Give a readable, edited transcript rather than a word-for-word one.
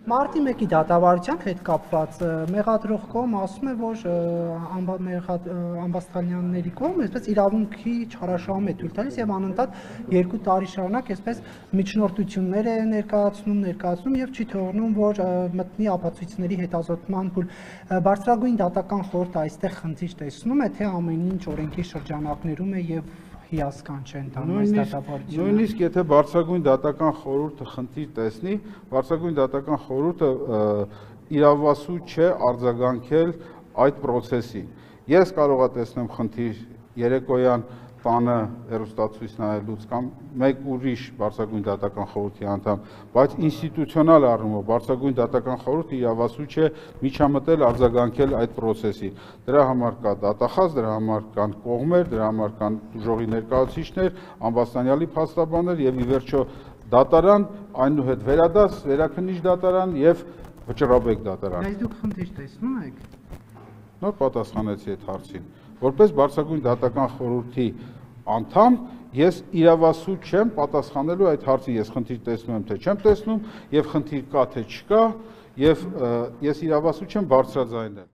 Մարտի 1-ի դատավարության հետ կապված մեղադրող կողմը ասում է, որ ամբաստանյանների կողմը այսպես իրավունքի չարաշահում է թույլ տալիս եւ անընդհատ 2 տարի շարունակ այսպես միջնորդություններ է ներկայացնում եւ չի թողնում, որ մտնի ապացույցների հետազոտման փուլ։ Բարձրագույն դատական խորհուրդը այստեղ խնդիր տեսնում է, թե ամեն ինչ օրենքի շրջանակներում է եւ հիասքանչ չեն տանում այս դատավարությունը։ Նույնիսկ եթե բարձրագույն դատական խորհուրդը խնդիր տեսնի, բարձրագույն դատական խորհուրդը իրավասու չէ արձագանքել այդ process-ին։ Ես կարող եմ տեսնել խնդիր երեկոյան տանը հեռուստացույց նայելուց կամ մեկ ուրիշ բարձրագույն դատական խորհրդի անդամ, բայց ինստիտուցիոնալ առումով բարձրագույն դատական խորհուրդը իրավասու չէ միջամտել արձագանքել այդ process-ին։ Դրա համար կա դատախազ, դրա համար կան կողմեր, դրա համար կան ուժողի ներկայացուցիչներ, ամբաստանյալի փաստաբաններ եւ ի վերջո դատարան, այնուհետ վերադաս, վերաքննիչ դատարան եւ վճռաբեկ դատարան։ Բայց դուք խնդիր տեսնում եք։ Նոր պատասխանեցի այդ հարցին։ Որպես բարձրագույն դատական խորհրդի անդամ ես իրավասու չեմ պատասխանելու այդ հարցին, ես խնդիր տեսնում եմ, թե չեմ տեսնում, եւ խնդիր կա, թե չկա, եւ ես իրավասու չեմ բարձրաձայնել։